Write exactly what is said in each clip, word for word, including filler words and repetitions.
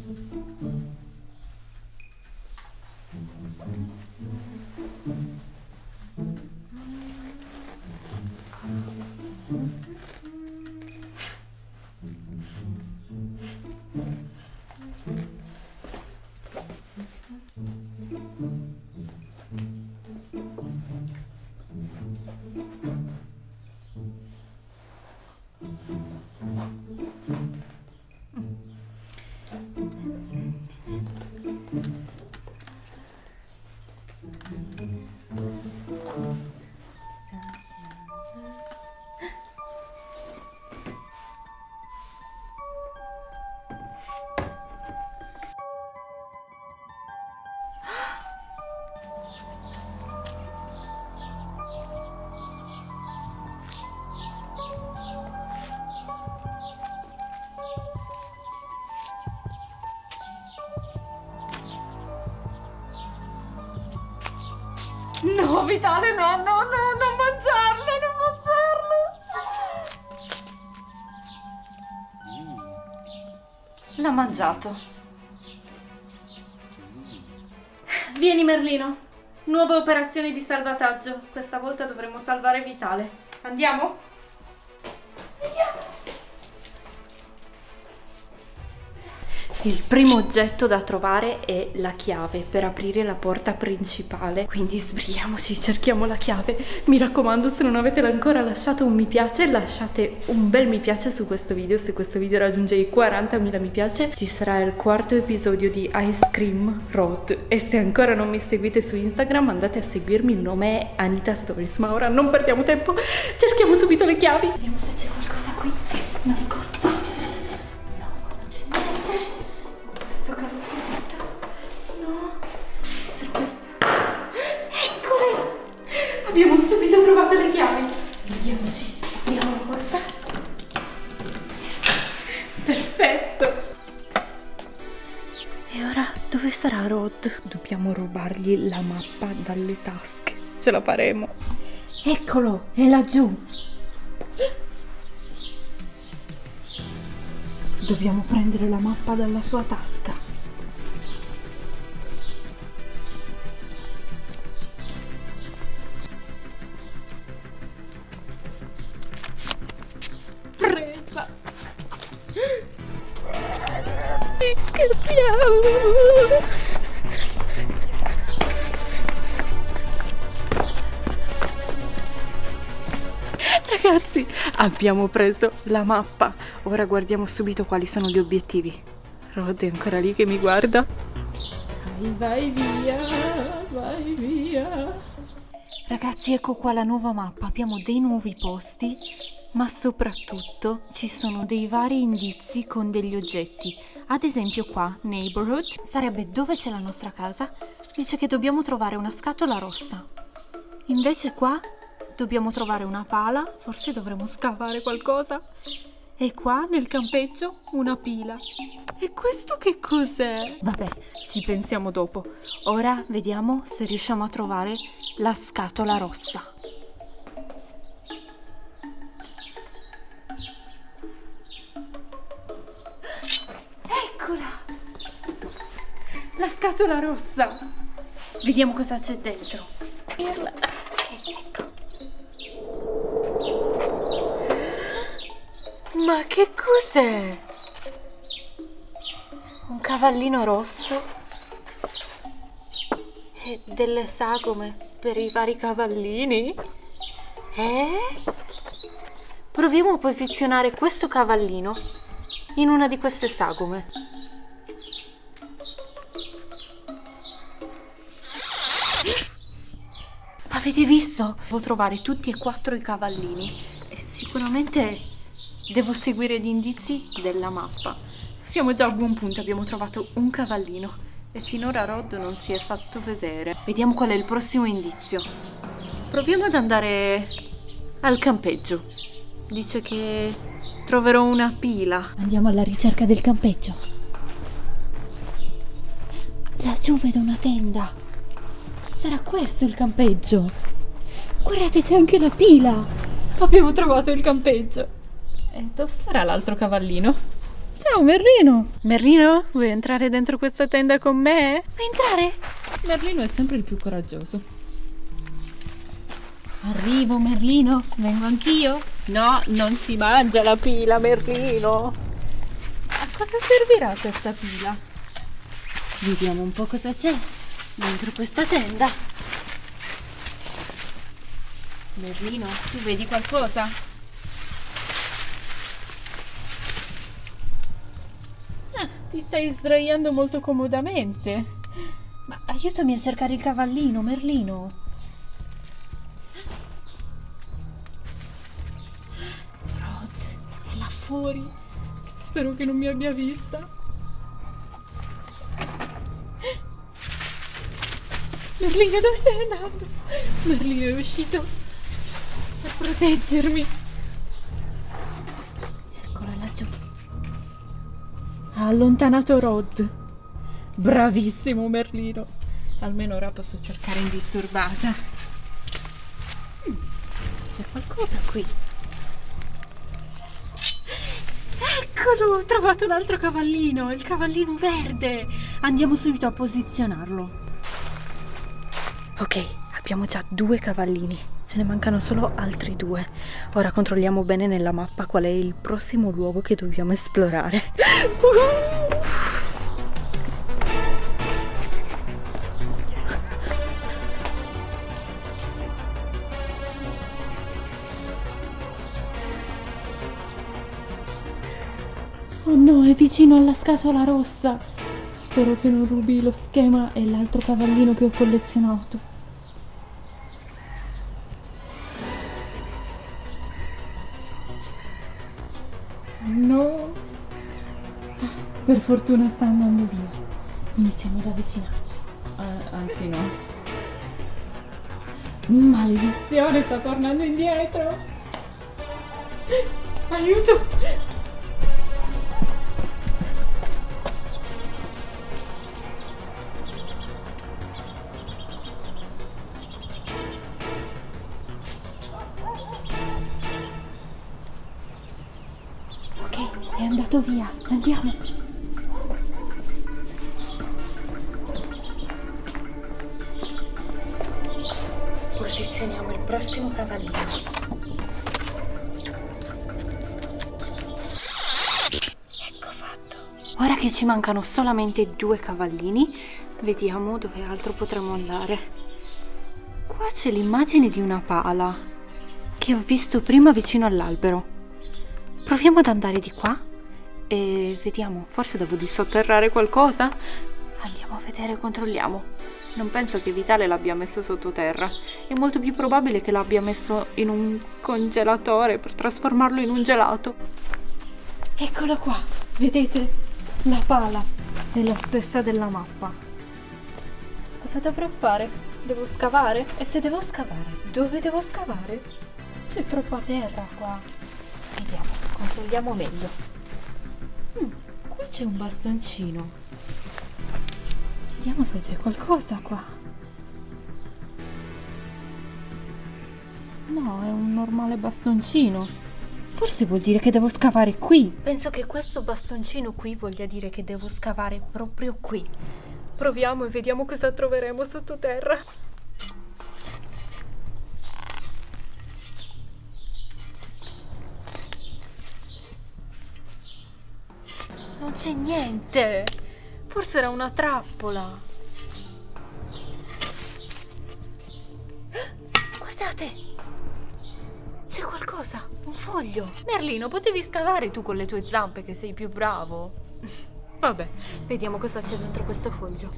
No, Vitale, no, no, no, non mangiarlo, non mangiarlo. L'ha mangiato. Vieni, Merlino. Nuova operazione di salvataggio. Questa volta dovremo salvare Vitale. Andiamo? Andiamo. Il primo oggetto da trovare è la chiave per aprire la porta principale, quindi sbrighiamoci, cerchiamo la chiave. Mi raccomando, se non avete ancora lasciato un mi piace, lasciate un bel mi piace su questo video. Se questo video raggiunge i quarantamila mi piace ci sarà il quarto episodio di Ice Cream Road, e se ancora non mi seguite su Instagram andate a seguirmi, il nome è Anita Stories. Ma ora non perdiamo tempo, cerchiamo subito le chiavi. Vediamo se c'è qualcosa qui nascosto. Abbiamo subito trovato le chiavi. Sbrighiamoci, apriamo la porta. Perfetto. E ora dove sarà Rod? Dobbiamo rubargli la mappa dalle tasche. Ce la faremo. Eccolo, è laggiù. Dobbiamo prendere la mappa dalla sua tasca. Scappiamo! Ragazzi, abbiamo preso la mappa. Ora guardiamo subito quali sono gli obiettivi. Rod è ancora lì che mi guarda. Vai, vai via, vai via. Ragazzi, ecco qua la nuova mappa. Abbiamo dei nuovi posti, ma soprattutto ci sono dei vari indizi con degli oggetti. Ad esempio qua, neighborhood, sarebbe dove c'è la nostra casa. Dice che dobbiamo trovare una scatola rossa. Invece qua dobbiamo trovare una pala, forse dovremo scavare qualcosa. E qua nel campeggio una pila. E questo che cos'è? Vabbè, ci pensiamo dopo. Ora vediamo se riusciamo a trovare la scatola rossa. Eccola! La scatola rossa! Vediamo cosa c'è dentro. Ecco. Ma che cos'è? Un cavallino rosso e delle sagome per i vari cavallini? Eh? Proviamo a posizionare questo cavallino in una di queste sagome. Avete visto? Devo trovare tutti e quattro i cavallini e sicuramente devo seguire gli indizi della mappa. Siamo già a buon punto, abbiamo trovato un cavallino e finora Rod non si è fatto vedere. Vediamo qual è il prossimo indizio. Proviamo ad andare al campeggio. Dice che troverò una pila. Andiamo alla ricerca del campeggio. Laggiù vedo una tenda. Sarà questo il campeggio. Guardate, c'è anche la pila. Abbiamo trovato il campeggio. E dove sarà l'altro cavallino? C'è Ciao Merlino! Merlino, vuoi entrare dentro questa tenda con me? Vuoi entrare? Merlino è sempre il più coraggioso. Arrivo Merlino, vengo anch'io? No, non si mangia la pila Merlino. A cosa servirà questa pila? Vediamo un po' cosa c'è dentro questa tenda. Merlino, tu vedi qualcosa? Ti stai sdraiando molto comodamente. Ma aiutami a cercare il cavallino, Merlino. Rod è là fuori. Spero che non mi abbia vista. Merlino, dove stai andando? Merlino è uscito per proteggermi. Eccolo laggiù. Ha allontanato Rod. Bravissimo Merlino. Almeno ora posso cercare indisturbata. Mm, c'è qualcosa qui. Eccolo, ho trovato un altro cavallino, il cavallino verde. Andiamo subito a posizionarlo. Ok, abbiamo già due cavallini. Ce ne mancano solo altri due. Ora controlliamo bene nella mappa qual è il prossimo luogo che dobbiamo esplorare. Oh no, è vicino alla scatola rossa. Spero che non rubi lo schema e l'altro cavallino che ho collezionato. No, per fortuna sta andando via. Iniziamo ad avvicinarci. Uh, anzi no. Maledizione, sta tornando indietro. Aiuto! È andato via, andiamo. Posizioniamo il prossimo cavallino. Ecco fatto. Ora che ci mancano solamente due cavallini, vediamo dove altro potremo andare. Qua c'è l'immagine di una pala che ho visto prima vicino all'albero. Proviamo ad andare di qua e vediamo, forse devo dissotterrare qualcosa? Andiamo a vedere, controlliamo. Non penso che Vitale l'abbia messo sottoterra. È molto più probabile che l'abbia messo in un congelatore per trasformarlo in un gelato. Eccola qua, vedete? La pala è la stessa della mappa. Cosa dovrò fare? Devo scavare? E se devo scavare, dove devo scavare? C'è troppa terra qua. Vediamo, controlliamo meglio. Mm, qua c'è un bastoncino. Vediamo se c'è qualcosa qua. No, è un normale bastoncino. Forse vuol dire che devo scavare qui. Penso che questo bastoncino qui voglia dire che devo scavare proprio qui. Proviamo e vediamo cosa troveremo sottoterra. Non c'è niente. Forse era una trappola. Guardate, c'è qualcosa, un foglio. Merlino, potevi scavare tu con le tue zampe che sei più bravo. Vabbè, vediamo cosa c'è dentro questo foglio.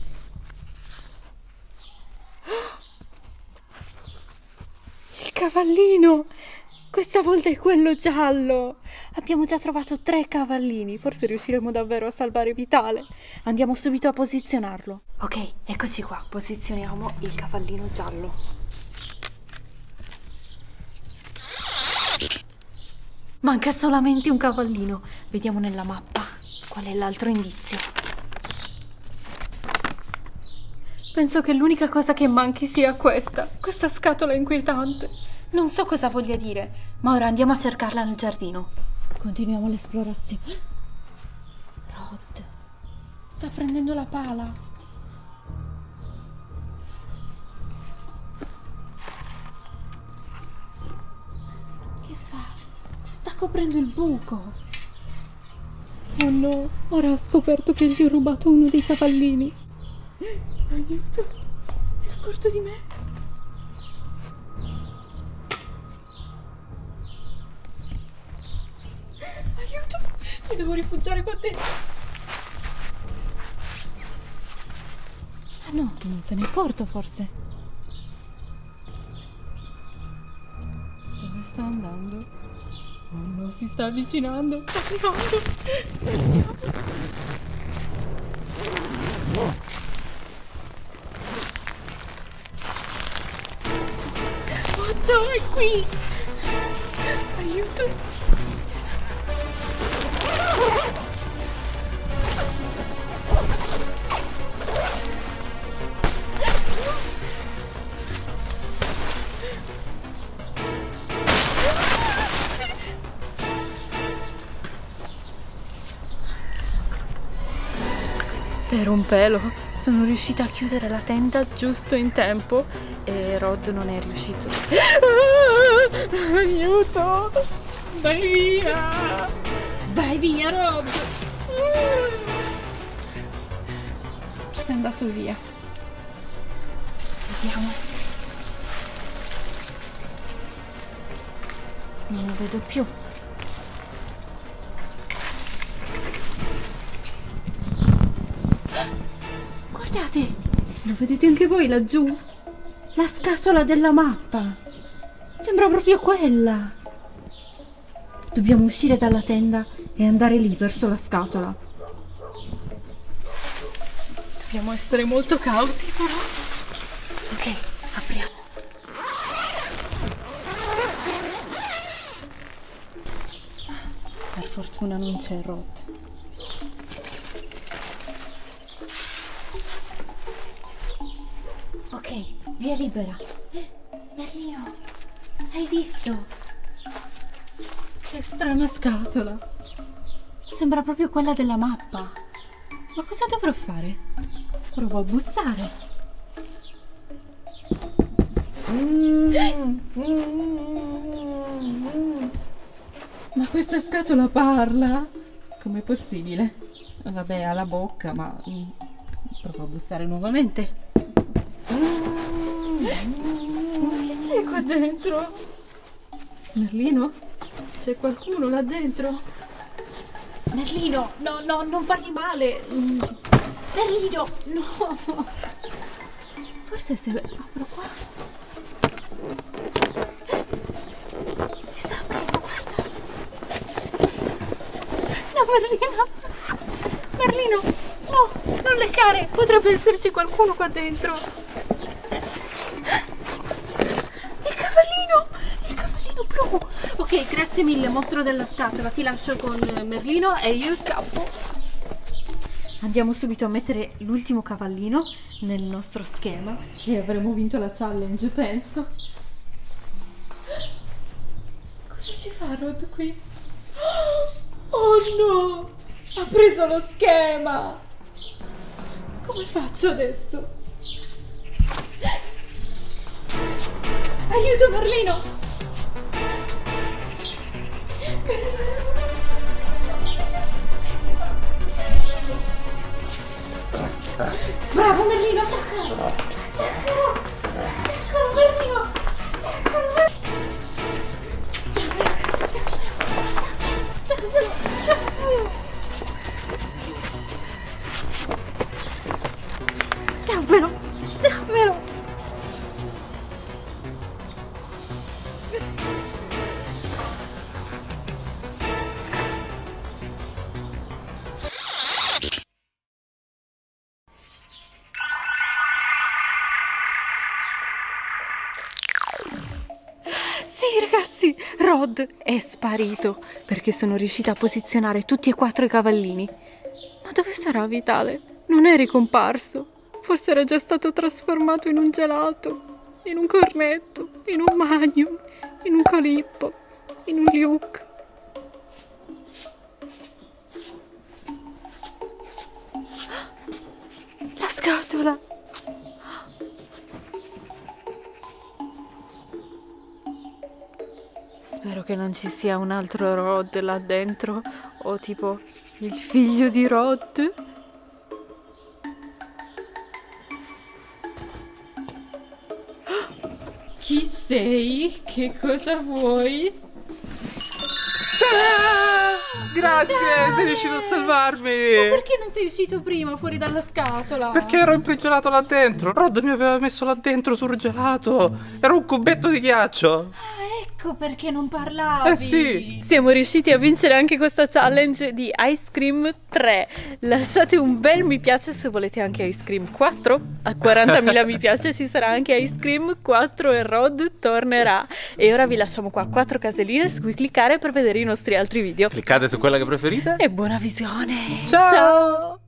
Il cavallino. Questa volta è quello giallo. Abbiamo già trovato tre cavallini. Forse riusciremo davvero a salvare Vitale. Andiamo subito a posizionarlo. Ok, eccoci qua. Posizioniamo il cavallino giallo. Manca solamente un cavallino. Vediamo nella mappa qual è l'altro indizio. Penso che l'unica cosa che manchi sia questa. Questa scatola inquietante. Non so cosa voglia dire, ma ora andiamo a cercarla nel giardino. Continuiamo l'esplorazione. Sta prendendo la pala. Che fa? Sta coprendo il buco. Oh no, ora ho scoperto che gli ho rubato uno dei cavallini. Aiuto, si è accorto di me. Aiuto, mi devo rifugiare qua dentro. Ah no, non se n'è accorto forse. Dove sta andando? Oh no, si sta avvicinando. Sta arrivando. Andiamo. Oh no, è qui. Aiuto. Per un pelo sono riuscita a chiudere la tenda giusto in tempo e Rod non è riuscito. Ah, aiuto! Vai via! Vai via, Rod! Sei andato via. Vediamo. Non lo vedo più. Guardate, lo vedete anche voi laggiù? La scatola della mappa. Sembra proprio quella. Dobbiamo uscire dalla tenda e andare lì verso la scatola. Dobbiamo essere molto cauti però. Ok, apriamo. Per fortuna non c'è Rod. Ok, via libera. Eh, Merlino, hai visto? Che strana scatola. Sembra proprio quella della mappa. Ma cosa dovrò fare? Provo a bussare. Ma questa scatola parla? Com'è possibile? Vabbè, ha la bocca, ma provo a bussare nuovamente. Che c'è qua dentro? Merlino? C'è qualcuno là dentro? Merlino, no, no, non fargli male. Merlino, no. Forse se apro qua. Si sta aprendo, guarda. No, Merlino. Merlino, no, non leccare. Potrebbe esserci qualcuno qua dentro. Blu. Ok, grazie mille, mostro della scatola. Ti lascio con Merlino e io scappo. Andiamo subito a mettere l'ultimo cavallino nel nostro schema e avremo vinto la challenge, penso. Cosa ci fa Rod qui? Oh no! Ha preso lo schema! Come faccio adesso? Aiuto, Merlino! Bravo Merlino, attaccalo! Attaccalo! Attaccalo Merlino! Attaccalo Merlino! Dammelo! Dammelo! Sì ragazzi, Rod è sparito perché sono riuscita a posizionare tutti e quattro i cavallini. Ma dove sarà Vitale? Non è ricomparso. Forse era già stato trasformato in un gelato, in un cornetto, in un magnum, in un calippo, in un Luke. scatola. Spero che non ci sia un altro Rod là dentro, o tipo il figlio di Rod. Chi sei? Che cosa vuoi? Ah, grazie, Dai! sei riuscito a salvarmi. Ma perché non sei uscito prima fuori dalla scatola? Perché ero imprigionato là dentro. Rod mi aveva messo là dentro surgelato. Era un cubetto di ghiaccio. Ah, ecco perché non parlavi. Eh sì. Siamo riusciti a vincere anche questa challenge di Ice Cream tre. Lasciate un bel mi piace se volete anche Ice Cream quattro. A quarantamila mi piace ci sarà anche Ice Cream quattro e Rod tornerà. E ora vi lasciamo qua quattro caselline su cui cliccare per vedere i nostri altri video. Cliccate su quella che preferite. E buona visione. Ciao. Ciao.